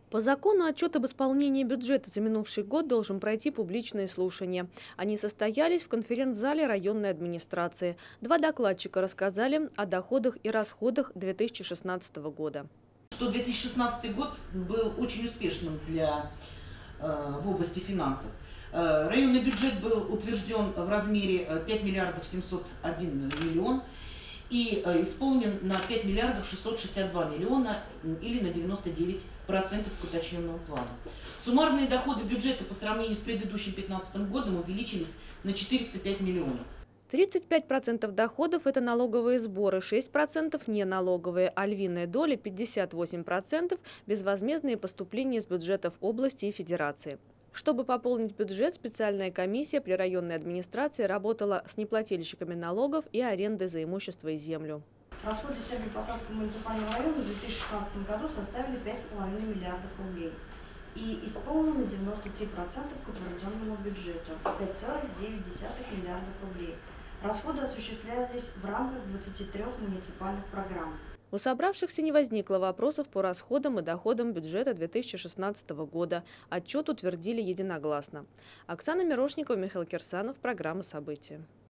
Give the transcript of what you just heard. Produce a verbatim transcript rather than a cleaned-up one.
По закону отчет об исполнении бюджета за минувший год должен пройти публичные слушания. Они состоялись в конференц-зале районной администрации. Два докладчика рассказали о доходах и расходах две тысячи шестнадцатого года. Что две тысячи шестнадцатый год был очень успешным для, э, в области финансов. Э, районный бюджет был утвержден в размере пять миллиардов семьсот один миллион и э, исполнен на пять миллиардов шестьсот шестьдесят два миллиона или на девяносто девять процентов к уточненному плану. Суммарные доходы бюджета по сравнению с предыдущим две тысячи пятнадцатым годом увеличились на четыреста пять миллионов. тридцать пять процентов доходов – это налоговые сборы, шесть процентов – неналоговые, а львиная доля – пятьдесят восемь процентов – безвозмездные поступления из бюджетов области и федерации. Чтобы пополнить бюджет, специальная комиссия при районной администрации работала с неплательщиками налогов и аренды за имущество и землю. Расходы Северо-Посадского муниципального района в две тысячи шестнадцатом году составили пять с половиной миллиардов рублей и исполнены девяносто три процента к утвержденному бюджету – пять целых девять десятых миллиардов рублей. Расходы осуществлялись в рамках двадцати трёх муниципальных программ. У собравшихся не возникло вопросов по расходам и доходам бюджета две тысячи шестнадцатого года. Отчет утвердили единогласно. Оксана Мирошникова, Михаил Кирсанов. Программа «События».